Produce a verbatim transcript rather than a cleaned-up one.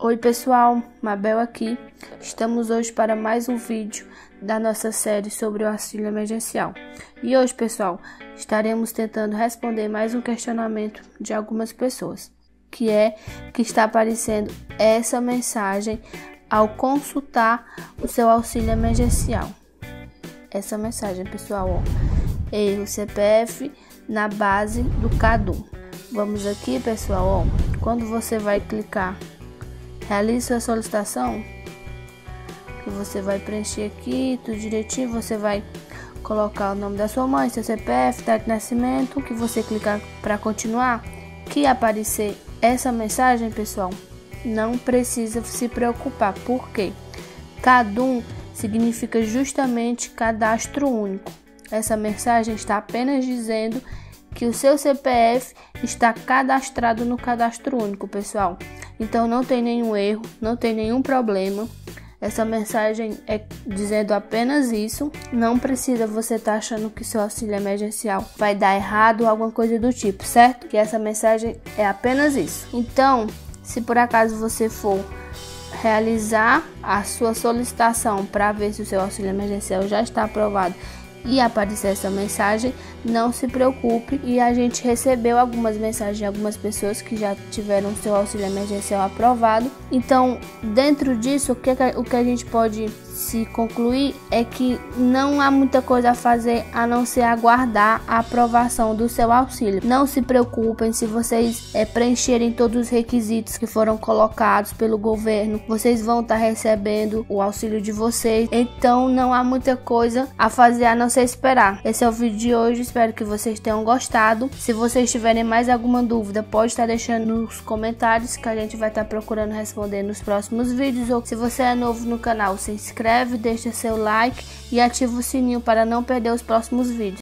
Oi pessoal, Mabel aqui. Estamos hoje para mais um vídeo da nossa série sobre o auxílio emergencial. E hoje, pessoal, estaremos tentando responder mais um questionamento de algumas pessoas, que é que está aparecendo essa mensagem ao consultar o seu auxílio emergencial. Essa mensagem, pessoal, ó, erro C P F na base do CADU. Vamos aqui, pessoal, ó, quando você vai clicar realize sua solicitação, que você vai preencher aqui tudo direitinho, você vai colocar o nome da sua mãe, seu C P F, data de nascimento, que você clicar para continuar, que aparecer essa mensagem, pessoal, não precisa se preocupar, porque CADU significa justamente cadastro único. Essa mensagem está apenas dizendo que o seu C P F está cadastrado no cadastro único, pessoal. Então não tem nenhum erro, não tem nenhum problema. Essa mensagem é dizendo apenas isso. Não precisa você estar tá achando que seu auxílio emergencial vai dar errado ou alguma coisa do tipo, certo? Que essa mensagem é apenas isso. Então, se por acaso você for realizar a sua solicitação para ver se o seu auxílio emergencial já está aprovado e aparecer essa mensagem, não se preocupe. E a gente recebeu algumas mensagens de algumas pessoas que já tiveram seu auxílio emergencial aprovado. Então, dentro disso, o que, o que a gente pode se concluir é que não há muita coisa a fazer a não ser aguardar a aprovação do seu auxílio. Não se preocupem, se vocês é, preencherem todos os requisitos que foram colocados pelo governo, vocês vão estar recebendo o auxílio de vocês. Então não há muita coisa a fazer a não ser esperar. Esse é o vídeo de hoje, espero que vocês tenham gostado. Se vocês tiverem mais alguma dúvida, pode estar deixando nos comentários, que a gente vai estar procurando responder nos próximos vídeos. Ou se você é novo no canal, se inscreve, deixa seu like e ativa o sininho para não perder os próximos vídeos.